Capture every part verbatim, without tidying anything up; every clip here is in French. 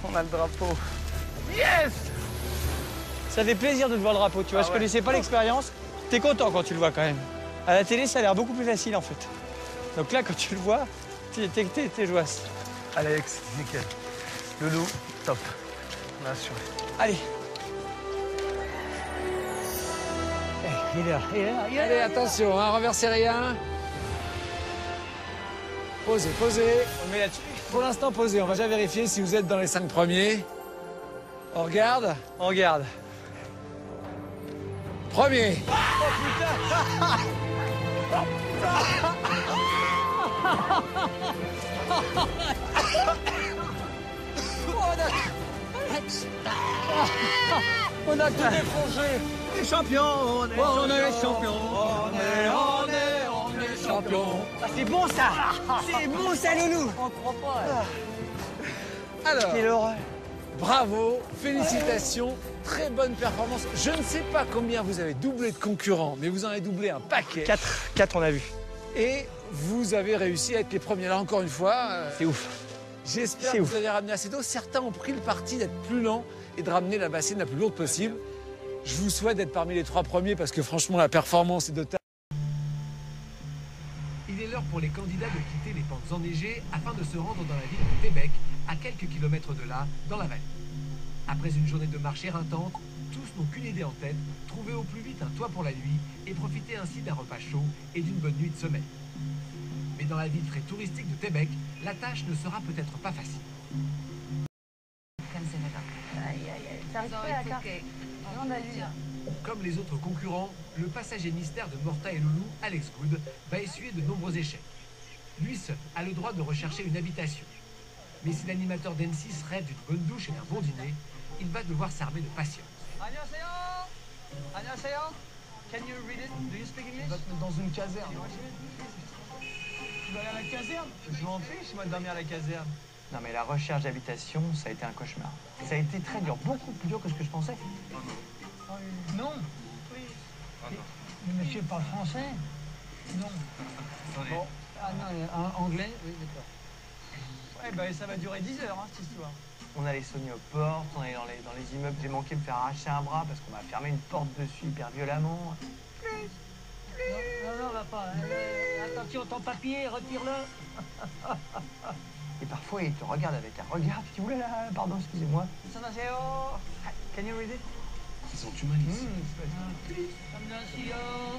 On a le drapeau. Yes! Ça fait plaisir de te voir le drapeau, tu vois. Ah, je ouais. connaissais pas l'expérience. T'es content quand tu le vois quand même. À la télé, ça a l'air beaucoup plus facile en fait. Donc là, quand tu le vois, t'es, t'es, t'es, t'es joyeuse. Alex, nickel. Loulou, top. On a assuré. Allez. Il est là, il est là, il est là. Allez, attention, hein, renversez rien. Posez, posez. On met là-dessus. Pour l'instant, posez. On va déjà vérifier si vous êtes dans les cinq premiers. On regarde. On regarde. Premier. Oh putain. On a tout défoncé. Les champions, on est, on champions, est champions. On est, on est, on est champions. Ah, c'est bon ça. C'est bon ça, Loulou. On croit pas. Ah. Alors. Quelle horreur. Bravo, félicitations, très bonne performance. Je ne sais pas combien vous avez doublé de concurrents, mais vous en avez doublé un paquet. Quatre, quatre on a vu. Et vous avez réussi à être les premiers. Là, encore une fois. Euh, c'est ouf. J'espère que ouf. Vous avez ramené assez d'eau. Certains ont pris le parti d'être plus lents et de ramener la bassine la plus lourde possible. Je vous souhaite d'être parmi les trois premiers parce que franchement, la performance est de taille. Il est l'heure pour les candidats de quitter les pentes enneigées afin de se rendre dans la ville de Tébec, à quelques kilomètres de là, dans la vallée. Après une journée de marche éreintante, tous n'ont qu'une idée en tête, trouver au plus vite un toit pour la nuit et profiter ainsi d'un repas chaud et d'une bonne nuit de sommeil. Mais dans la ville très touristique de Tébec, la tâche ne sera peut-être pas facile. Comme les autres concurrents, le passager mystère de Morta et Loulou, Alex Good, va essuyer de nombreux échecs. Lui seul a le droit de rechercher une habitation. Mais si l'animateur d'M six rêve d'une bonne douche et d'un bon dîner, il va devoir s'armer de patience. Annyeonghaseyo! Annyeonghaseyo! Can you read it? Do you speak English? On va te mettre dans une caserne. Tu vas aller à la caserne? Je m'en fiche, moi, de dormir à la caserne. Non, mais la recherche d'habitation, ça a été un cauchemar. Ça a été très dur, beaucoup plus dur que ce que je pensais. Non. Oui. Le monsieur parle français? Non. Bon. Ah non, en anglais? Oui, d'accord. Ouais, bah, ça va durer dix heures, hein, cette histoire. On allait sonner aux portes, on allait dans les, dans les immeubles. J'ai manqué de me faire arracher un bras parce qu'on m'a fermé une porte dessus hyper violemment. Plus, plus. Non, non, non, va pas. Euh, attention, ton papier, retire-le. Et parfois, il te regarde avec un regard. Tu dis, oulala, pardon, excusez-moi. Can you read it? Ils sont humanistes. Mmh, Annyeonghaseyo.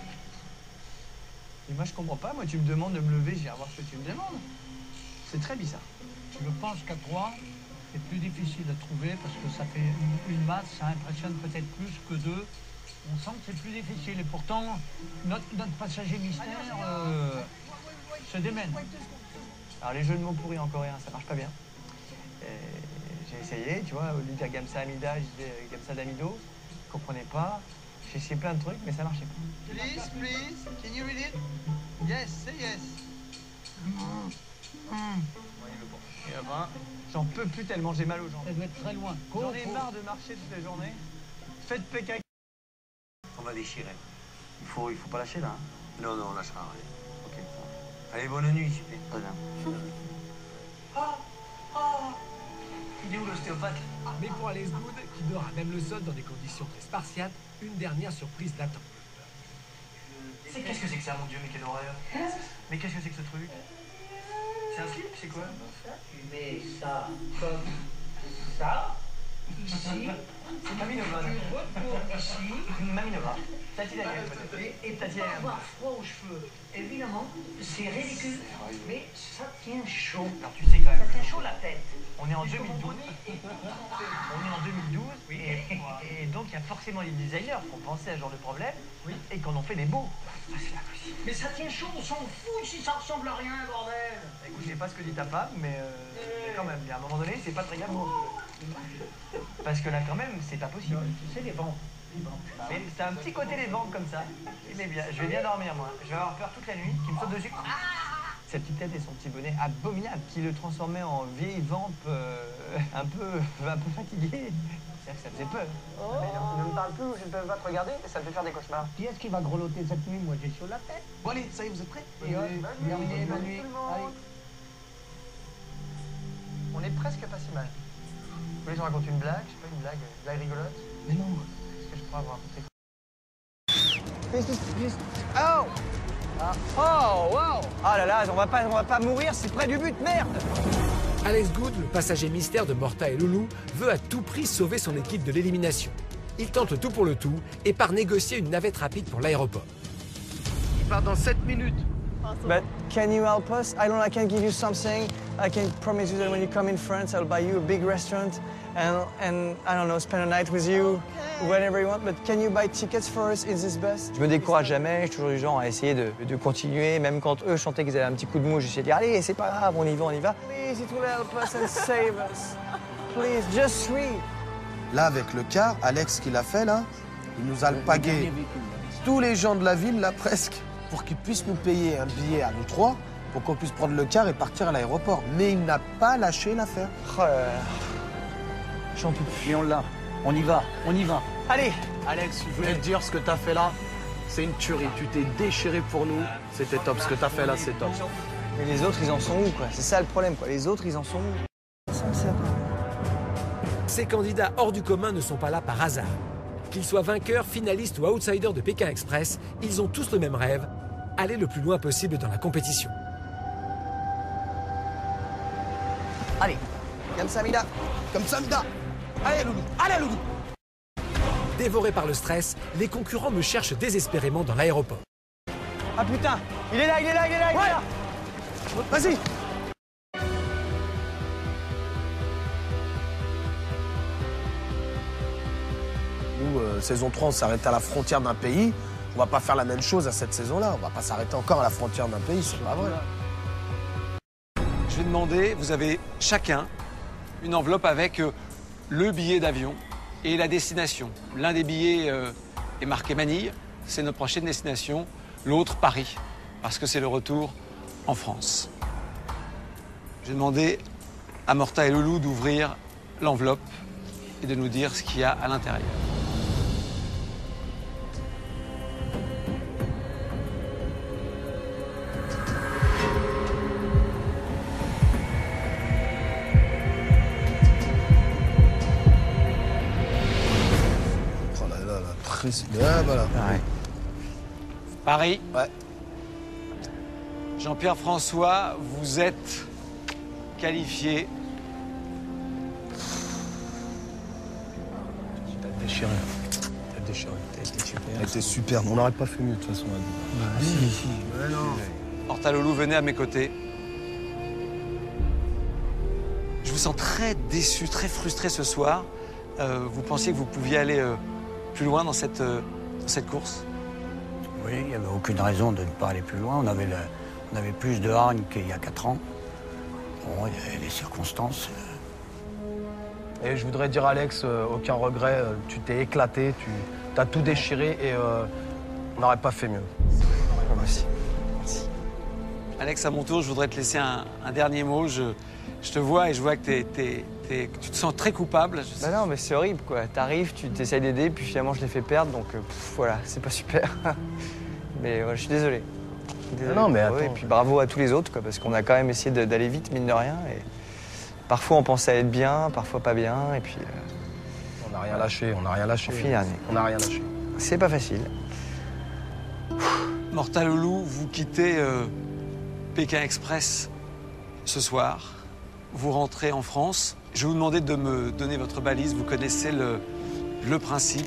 Et moi, je comprends pas. Moi, tu me demandes de me lever, j'irai voir ce que tu me demandes. C'est très bizarre. Je pense qu'à trois, c'est plus difficile à trouver parce que ça fait une, une masse, ça impressionne peut-être plus que deux. On sent que c'est plus difficile et pourtant, notre, notre passager mystère euh, se démène. Alors, les jeux de mots pourris en coréen, ça marche pas bien. J'ai essayé, tu vois, au lieu de dire Gamsa Amida, je disais Gamsa Damido. Je comprenais pas. J'ai essayé plein de trucs, mais ça marchait pas. Please, please, can you read it? Yes, say yes. Mm. Mm. Et enfin, j'en peux plus tellement j'ai mal aux jambes. Ça doit être très loin. J'en ai marre de marcher toute la journée. Faites pécac. On va déchirer. Il faut, il faut pas lâcher là. Hein. Non, non, on lâchera rien. Ok. Allez, bonne nuit, s'il vous plaît. Ah, ah. Il est où l'ostéopathe? Mais pour Alex Good, qui dort à même le sol dans des conditions très spartiates, une dernière surprise l'attend. C'est qu'est-ce que c'est que ça, mon Dieu, mais quelle horreur. Mais qu'est-ce que c'est que ce truc? C'est un slip, c'est quoi? Tu mets ça comme ça, ici. C'est Mamie Nova. Tu retournes ici. Mamie Nova. Tati Daniel, peut-être. Et, et pour pas avoir froid aux cheveux. Évidemment, c'est ridicule, mais ça tient chaud. Alors tu sais quand même. Ça tient chaud la tête. On est en deux mille douze. On est en deux mille douze. Oui. Et, et donc il y a forcément des designers qui ont pensé à ce genre de problème. Oui. Et qui en ont fait des beaux. Ah, c'est pas possible. Mais ça tient chaud, on s'en fout si ça ressemble à rien, bordel. Écoute, je sais pas ce que dit ta femme, mais, euh, mais quand même, à un moment donné, c'est pas très grave. Parce que là, quand même, c'est pas possible. Tu sais, les vents. Mais c'est un petit côté les ventes comme ça. Il est bien. Je vais bien dormir, moi. Je vais avoir peur toute la nuit, qui me saute dessus. Sa petite tête et son petit bonnet abominable qui le transformait en vieille vampe euh, un peu un peu fatiguée. C'est-à-dire que ça faisait peur. Oh. Mais ne me parle plus ou je ne peux pas te regarder, ça me fait faire des cauchemars. Qui est-ce qui va grelotter cette nuit? Moi, j'ai sur la tête. Bon, allez, ça y est, vous êtes prêts? Et bonne nuit, bonne nuit, bonne nuit. On est presque pas si mal. Vous voulez que je raconte une blague? Je sais pas, une blague, une blague rigolote? Mais non. Qu'est-ce que je pourrais vous raconter? Oh! Ah. Oh, wow! Ah là là, on va pas, on va pas mourir, c'est près du but, merde! Alex Good, le passager mystère de Morta et Loulou, veut à tout prix sauver son équipe de l'élimination. Il tente le tout pour le tout et part négocier une navette rapide pour l'aéroport. Il part dans sept minutes. But can you help us? I don't know, I can give you something. I can promise you that when you come in France, I'll buy you a big restaurant and, and I don't know, spend a night with you whenever you want. But can you buy tickets for us in this bus? Je me décourage jamais, je suis toujours du genre à essayer de, de continuer. Même quand eux chantaient qu'ils avaient un petit coup de mou, j'essayais de dire allez, c'est pas grave, on y va, on y va. Please, it will help us and save us. Please, just three. Là, avec le car, Alex qui l'a fait, là, il nous a pagué tous les gens de la ville, là, presque, pour qu'ils puissent nous payer un billet à nous trois, pour qu'on puisse prendre le car et partir à l'aéroport. Mais il n'a pas lâché l'affaire. Oh là là. J'en peux plus. Mais on l'a. On y va. On y va. Allez! Alex, je voulais te dire, ce que t'as fait là, c'est une tuerie. Tu t'es déchiré pour nous. C'était top. Ce que t'as fait là, c'est top. Mais les autres, ils en sont où, quoi? C'est ça le problème, quoi. Les autres, ils en sont où? Ces candidats hors du commun ne sont pas là par hasard. Qu'ils soient vainqueurs, finalistes ou outsiders de Pékin Express, ils ont tous le même rêve, aller le plus loin possible dans la compétition. Allez, comme ça, Mida. Comme ça, Mida. Allez, Loulou. Allez, Loulou. Dévorés par le stress, les concurrents me cherchent désespérément dans l'aéroport. Ah putain, il est là, il est là, il est là, il est là. Vas-y. Nous, euh, saison trois, on s'arrête à la frontière d'un pays. On va pas faire la même chose à cette saison-là. On va pas s'arrêter encore à la frontière d'un pays, c'est pas vrai. Je vais demander, vous avez chacun une enveloppe avec euh, le billet d'avion et la destination. L'un des billets euh, est marqué Manille, c'est notre prochaine destination. L'autre, Paris, parce que c'est le retour en France. Je vais demander à Morta et Loulou d'ouvrir l'enveloppe et de nous dire ce qu'il y a à l'intérieur. Oh là là, la presse. Ah, voilà. Ouais. Paris. Ouais. Jean-Pierre François, vous êtes qualifié. T'as déchiré. T'as déchiré. T'as été super. T'as été super. On n'aurait pas fait mieux de toute façon. Bah, si, si. Ouais, non. Morta, Loulou, venez à mes côtés. Je vous sens très déçu, très frustré ce soir. Euh, vous pensiez que vous pouviez aller euh, plus loin dans cette, euh, dans cette course? Oui, il n'y avait aucune raison de ne pas aller plus loin. On avait, le, on avait plus de hargne qu'il y a quatre ans. Bon, il y avait les circonstances. Et je voudrais dire, Alex, euh, aucun regret. euh, tu t'es éclaté, tu as tout déchiré et euh, on n'aurait pas fait mieux. Merci. Alex, à mon tour, je voudrais te laisser un, un dernier mot. Je, je te vois et je vois que, t'es, t'es, t'es, que tu te sens très coupable. Je sais- Bah non, mais c'est horrible, quoi. T'arrives, tu t'essayes d'aider, puis finalement, je l'ai fait perdre, donc euh, pff, voilà, c'est pas super. Mais ouais, je suis désolé. Désolé Non, mais pour eux, attends. Et puis bravo à tous les autres, quoi, parce qu'on a quand même essayé de- d'aller vite, mine de rien. Et parfois, on pensait être bien, parfois pas bien, et puis euh, On n'a rien lâché, on n'a rien lâché. on finit dernier. On n'a rien lâché. C'est pas facile. Morta, Loulou, vous quittez euh, Pékin Express ce soir. Vous rentrez en France. Je vais vous demander de me donner votre balise. Vous connaissez le, le principe.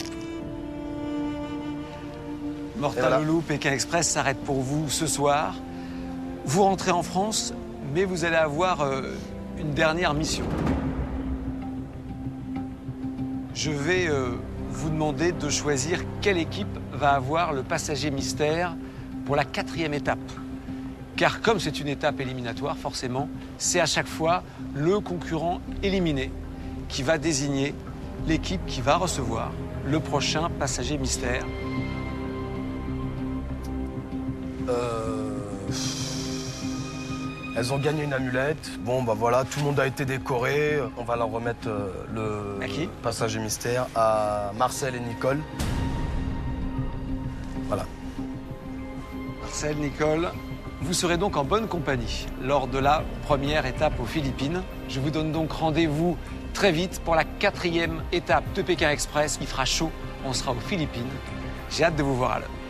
Morta, Et voilà. Loulou, Pékin Express s'arrête pour vous ce soir. Vous rentrez en France, mais vous allez avoir euh, une dernière mission. Je vais euh, vous demander de choisir quelle équipe va avoir le passager mystère pour la quatrième étape. Car comme c'est une étape éliminatoire, forcément, c'est à chaque fois le concurrent éliminé qui va désigner l'équipe qui va recevoir le prochain passager mystère. Euh... Elles ont gagné une amulette. Bon, bah voilà, tout le monde a été décoré. On va leur remettre euh, le À qui passager mystère à Marcel et Nicole. Voilà. Marcel, Nicole, Vous serez donc en bonne compagnie lors de la première étape aux Philippines. Je vous donne donc rendez-vous très vite pour la quatrième étape de Pékin Express. Il fera chaud, on sera aux Philippines. J'ai hâte de vous voir à l'heure.